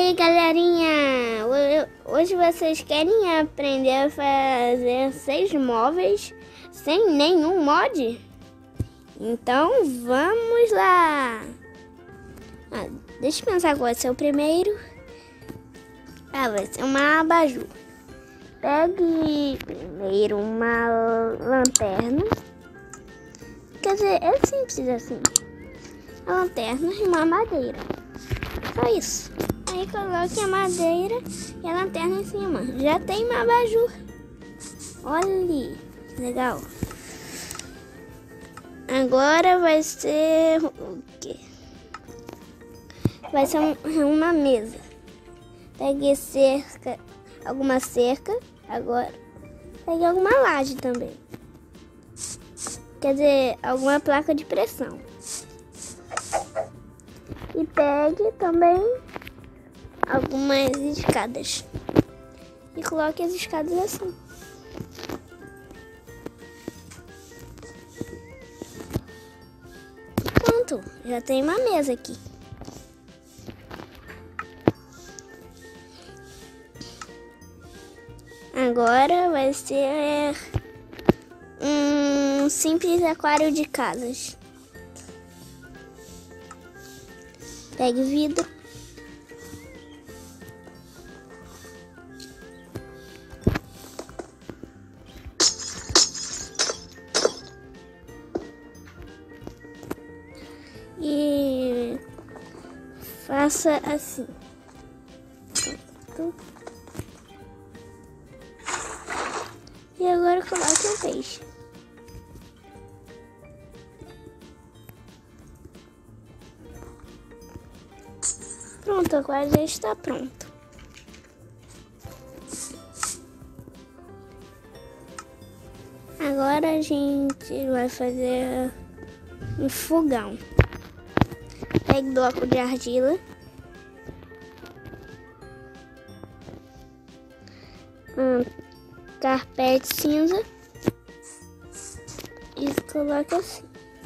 aí, galerinha! Hoje vocês querem aprender a fazer 6 móveis sem nenhum mod? Então vamos lá! Deixa eu pensar qual vai ser o primeiro. Vai ser uma abajur. Pegue primeiro uma lanterna. Quer dizer, é simples assim. A lanterna e uma madeira. Só isso. Aí coloque a madeira e a lanterna em cima. Já tem uma abajur. Olha, legal. Agora vai ser o quê? Vai ser uma mesa. Pegue cerca, alguma cerca. Agora pegue alguma laje também. Quer dizer, alguma placa de pressão. E pegue também algumas escadas. E coloque as escadas assim. Pronto, já tem uma mesa aqui. Agora vai ser um simples aquário de casas. Pegue vidro. E faça assim. E agora coloque o peixe. Pronto, agora já está pronto. Agora a gente vai fazer um fogão. Pegue bloco de argila. Carpete cinza. E coloque assim.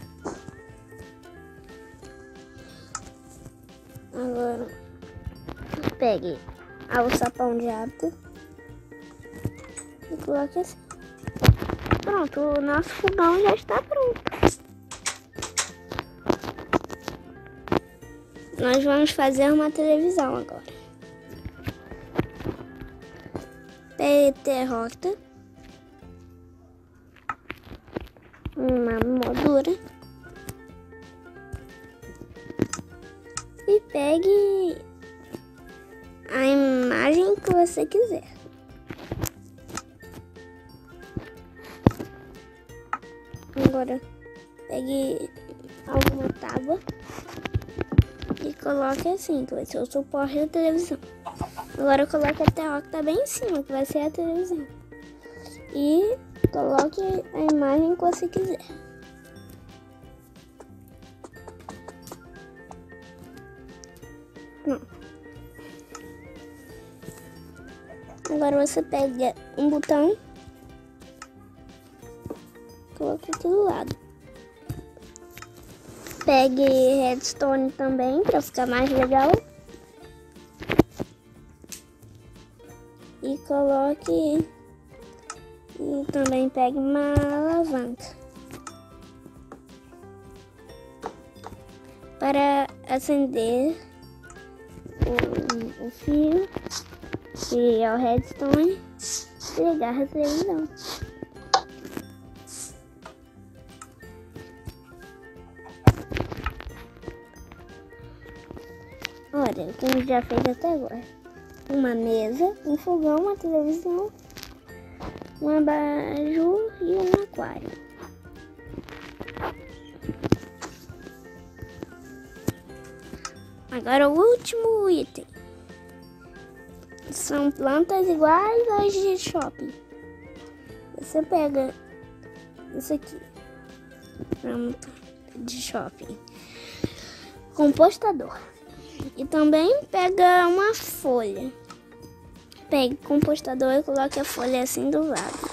Agora pegue o sapão de água e coloque assim. Pronto, o nosso fogão já está pronto. Nós vamos fazer uma televisão agora. Terrota, uma moldura e pegue a imagem que você quiser. Agora pegue alguma tábua e coloque assim, que vai ser o suporte da televisão. Agora coloque a tela que tá bem em cima, que vai ser a televisão. E coloque a imagem que você quiser. Pronto. Agora você pega um botão, coloque aqui do lado. Pegue redstone também, para ficar mais legal. E coloque, e também pegue uma alavanca para acender o fio, que é o redstone, e ligar a televisão. Olha o que a gente já fez até agora. Uma mesa, um fogão, uma televisão, um abajur e um aquário. Agora o último item. São plantas iguais às de shopping. Você pega isso aqui, planta de shopping, compostador. E também pega uma folha. Pegue o compostador e coloque a folha assim do lado.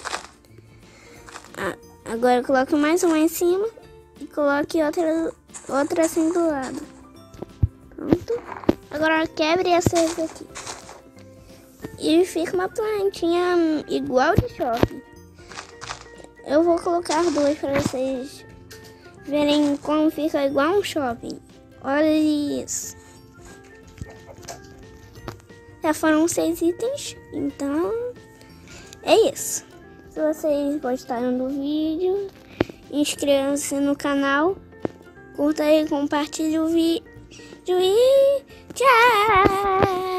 Agora coloque mais uma em cima e coloque outra assim do lado. Pronto. Agora quebre essas aqui. E fica uma plantinha igual de shopping. Eu vou colocar duas para vocês verem como fica igual um shopping. Olha isso. Já foram 6 itens, então é isso. Se vocês gostaram do vídeo, inscrevam-se no canal, curta e compartilhe o vídeo e tchau!